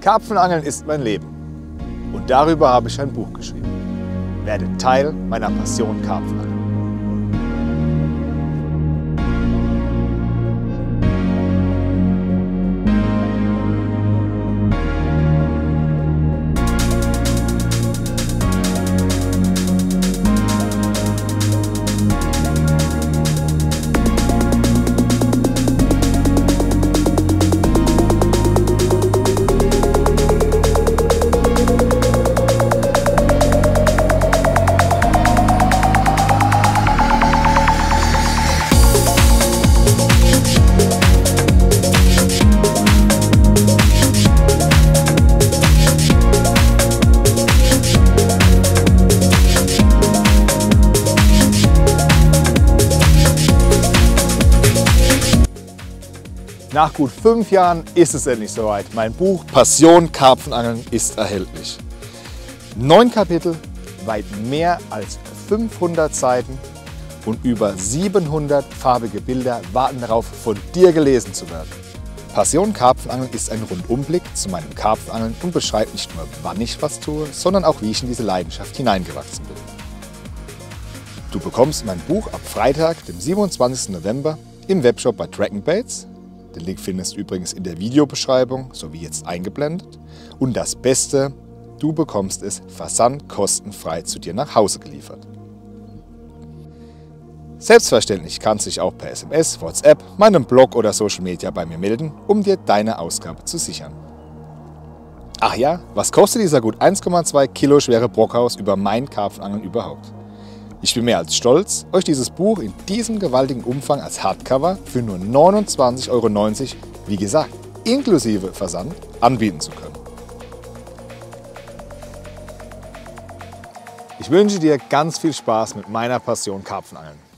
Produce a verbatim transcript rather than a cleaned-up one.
Karpfenangeln ist mein Leben und darüber habe ich ein Buch geschrieben. Werde Teil meiner Passion Karpfenangeln. Nach gut fünf Jahren ist es endlich soweit. Mein Buch Passion Karpfenangeln ist erhältlich. Neun Kapitel, weit mehr als fünfhundert Seiten und über siebenhundert farbige Bilder warten darauf, von dir gelesen zu werden. Passion Karpfenangeln ist ein Rundumblick zu meinem Karpfenangeln und beschreibt nicht nur, wann ich was tue, sondern auch, wie ich in diese Leidenschaft hineingewachsen bin. Du bekommst mein Buch ab Freitag, dem siebenundzwanzigsten November, im Webshop bei Dragon Baits. Den Link findest du übrigens in der Videobeschreibung, sowie jetzt eingeblendet. Und das Beste, du bekommst es versandkostenfrei zu dir nach Hause geliefert. Selbstverständlich kannst du dich auch per S M S, WhatsApp, meinem Blog oder Social Media bei mir melden, um dir deine Ausgabe zu sichern. Ach ja, was kostet dieser gut eins Komma zwei Kilo schwere Brockhaus über mein Karpfenangeln überhaupt? Ich bin mehr als stolz, euch dieses Buch in diesem gewaltigen Umfang als Hardcover für nur neunundzwanzig Euro neunzig, wie gesagt, inklusive Versand, anbieten zu können. Ich wünsche dir ganz viel Spaß mit meiner Passion Karpfenangeln.